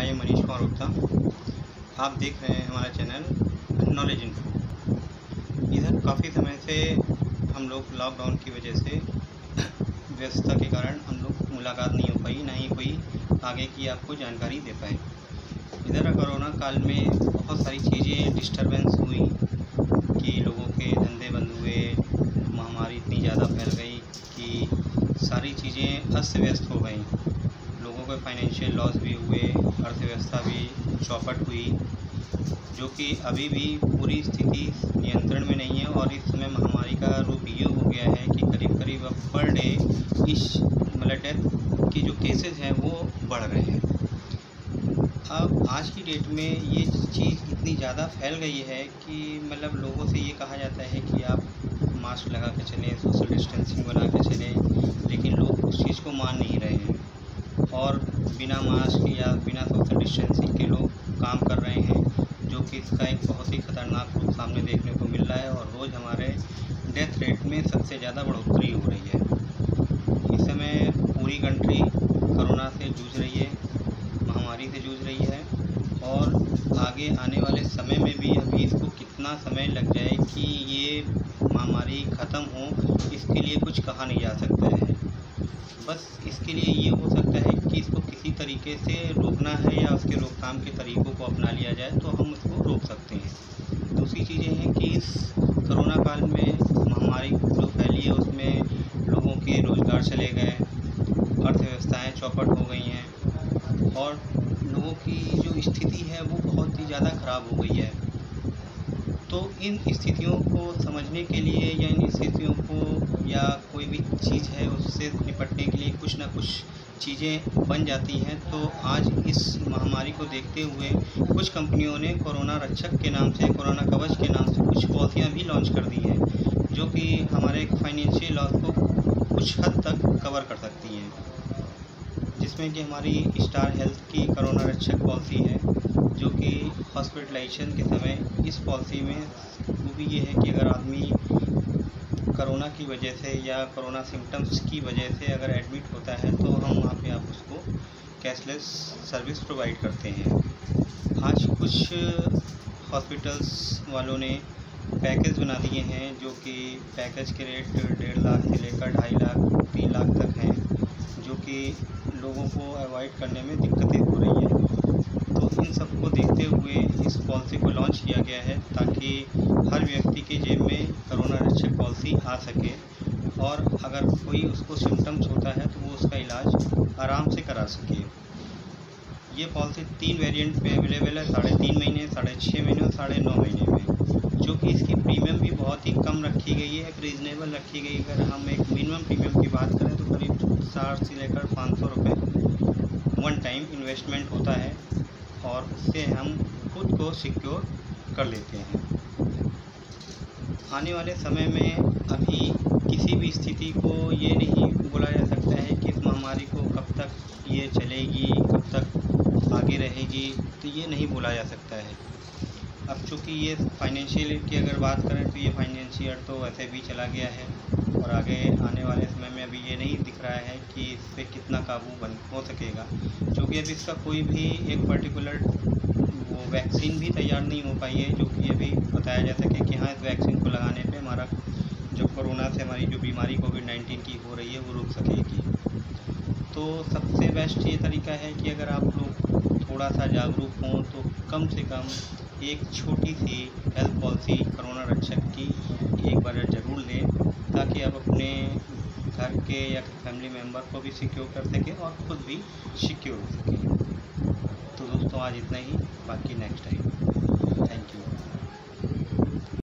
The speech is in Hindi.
आई एम मनीष कुमार गुप्ता। आप देख रहे हैं हमारा चैनल नॉलेज इन्फो। इधर काफ़ी समय से हम लोग लॉकडाउन की वजह से व्यस्तता के कारण हम लोग मुलाकात नहीं हो पाई, ना ही कोई आगे की आपको जानकारी दे पाए। इधर कोरोना काल में बहुत सारी चीज़ें डिस्टरबेंस हुई कि लोगों के धंधे बंद हुए, महामारी इतनी ज़्यादा फैल गई कि सारी चीज़ें अस्त व्यस्त हो गई। लोगों के फाइनेंशियल लॉस भी हुए, अर्थव्यवस्था भी चौपट हुई, जो कि अभी भी पूरी स्थिति नियंत्रण में नहीं है। और इस समय महामारी का रूप ये हो गया है कि करीब करीब अब पर डे इस डेथ की जो केसेस हैं वो बढ़ रहे हैं। अब आज की डेट में ये चीज़ इतनी ज़्यादा फैल गई है कि लोगों से ये कहा जाता है कि आप मास्क लगा के चलें, सोशल डिस्टेंसिंग बना के चलें, लेकिन लोग उस चीज़ को मान नहीं रहे हैं और बिना मास्क या बिना सोशल डिस्टेंसिंग के लोग काम कर रहे हैं, जो कि इसका एक बहुत ही ख़तरनाक रूप सामने देखने को मिल रहा है। और रोज़ हमारे डेथ रेट में सबसे ज़्यादा बढ़ोतरी हो रही है। इस समय पूरी कंट्री कोरोना से जूझ रही है, महामारी से जूझ रही है, और आगे आने वाले समय में भी अभी इसको कितना समय लग जाए कि ये महामारी ख़त्म हो, इसके लिए कुछ कहा नहीं जा सकता है। बस इसके लिए ये हो सकता है कि इसको किसी तरीके से रोकना है या उसके रोकथाम के तरीक़ों को अपना लिया जाए तो हम उसको रोक सकते हैं। दूसरी चीज़ें हैं कि इस कोरोना काल में महामारी जो फैली है उसमें लोगों के रोज़गार चले गए, अर्थव्यवस्थाएं चौपट हो गई हैं और लोगों की जो स्थिति है वो बहुत ही ज़्यादा ख़राब हो गई है। तो इन स्थितियों को समझने के लिए या इन स्थितियों को या कोई भी चीज़ है उससे निपटने के लिए कुछ ना कुछ चीज़ें बन जाती हैं। तो आज इस महामारी को देखते हुए कुछ कंपनियों ने कोरोना रक्षक के नाम से, कोरोना कवच के नाम से कुछ पॉलिसियाँ भी लॉन्च कर दी हैं, जो कि हमारे फाइनेंशियल लॉस को कुछ हद तक कवर कर सकती हैं। जिसमें कि हमारी स्टार हेल्थ की कोरोना रक्षक पॉलिसी है, जो कि हॉस्पिटलाइजेशन के समय इस पॉलिसी में वो भी ये है कि अगर आदमी कोरोना की वजह से या कोरोना सिम्टम्स की वजह से अगर एडमिट होता है तो हम वहाँ पे आप उसको कैशलेस सर्विस प्रोवाइड करते हैं। आज कुछ हॉस्पिटल्स वालों ने पैकेज बना दिए हैं, जो कि पैकेज के रेट 1.5 लाख से लेकर 2.5 लाख 3 लाख तक हैं, जो कि लोगों को अवॉइड करने में दिक्कतें हो रही हैं। तो इन सब को देखते हुए इस पॉलिसी को लॉन्च किया गया है ताकि हर व्यक्ति के जेब में कोरोना रक्षक पॉलिसी आ सके, और अगर कोई उसको सिम्टम्स होता है तो वो उसका इलाज आराम से करा सके। ये पॉलिसी 3 वेरिएंट में अवेलेबल है, 3.5 महीने, 6.5 महीने और 9.5 महीने में, जो कि इसकी प्रीमियम भी बहुत ही कम रखी गई है, एक रीज़नेबल रखी गई। अगर हम एक मिनिमम प्रीमियम की बात करें तो करीब 60 से लेकर 500 रुपये वन टाइम इन्वेस्टमेंट होता है, और उससे हम खुद को सिक्योर कर लेते हैं। आने वाले समय में अभी किसी भी स्थिति को ये नहीं बोला जा सकता है कि इस महामारी को कब तक ये चलेगी, कब तक आगे रहेगी, तो ये नहीं बोला जा सकता है। अब चूँकि ये फाइनेंशियल की अगर बात करें तो ये फाइनेंशियल तो वैसे भी चला गया है, और आगे आने वाले समय में अभी ये नहीं दिख रहा है कि इस पर कितना काबू हो सकेगा, क्योंकि अभी इसका कोई भी एक पर्टिकुलर वो वैक्सीन भी तैयार नहीं हो पाई है, जो कि अभी बताया जा सके कि हाँ, इस वैक्सीन को लगाने पे हमारा जो कोरोना से हमारी जो बीमारी कोविड-19 की हो रही है वो रुक सकेगी। तो सबसे बेस्ट ये तरीका है कि अगर आप लोग थोड़ा सा जागरूक हों तो कम से कम एक छोटी सी हेल्थ पॉलिसी कोरोना रक्षक की एक बार ज़रूर लें, ताकि आप अपने घर के या फैमिली मेम्बर को भी सिक्योर कर सकें और खुद भी सिक्योर हो सकें। तो दोस्तों आज इतना ही, बाकी नेक्स्ट टाइम। Thank you.